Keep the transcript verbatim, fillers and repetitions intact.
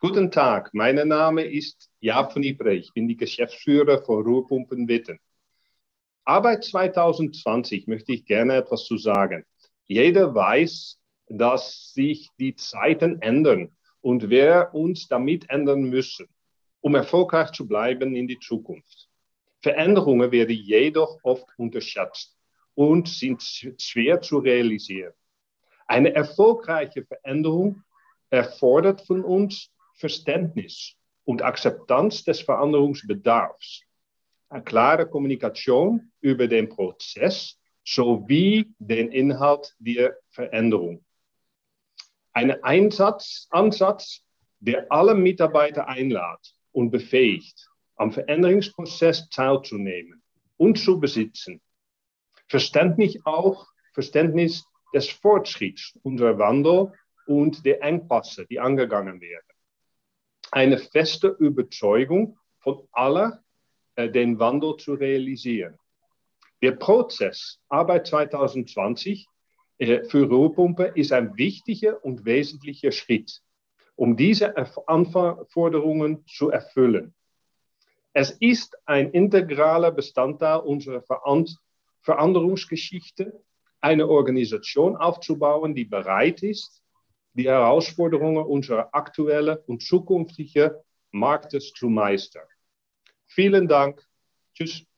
Guten Tag, mein Name ist Jaap van Ypres. Ich bin die Geschäftsführer von Rohrpumpen Witten. Arbeit zwanzig zwanzig möchte ich gerne etwas zu sagen. Jeder weiß, dass sich die Zeiten ändern und wir uns damit ändern müssen, um erfolgreich zu bleiben in die Zukunft. Veränderungen werden jedoch oft unterschätzt und sind schwer zu realisieren. Eine erfolgreiche Veränderung erfordert von uns Verständnis und Akzeptanz des Veränderungsbedarfs, eine klare Kommunikation über den Prozess sowie den Inhalt der Veränderung. Ein Einsatz, Ansatz, der alle Mitarbeiter einlädt und befähigt, am Veränderungsprozess teilzunehmen und zu besitzen. Verständnis auch, Verständnis des Fortschritts unserer Wandel und der Engpässe, die angegangen werden. Eine feste Überzeugung von allen, äh, den Wandel zu realisieren. Der Prozess Arbeit zwanzig zwanzig äh, für Rohrpumpe ist ein wichtiger und wesentlicher Schritt, um diese Anforderungen zu erfüllen. Es ist ein integraler Bestandteil unserer Veränderungsgeschichte, eine Organisation aufzubauen, die bereit ist, die Herausforderungen unserer aktuellen und zukünftigen Marktes zu meistern. Vielen Dank. Tschüss.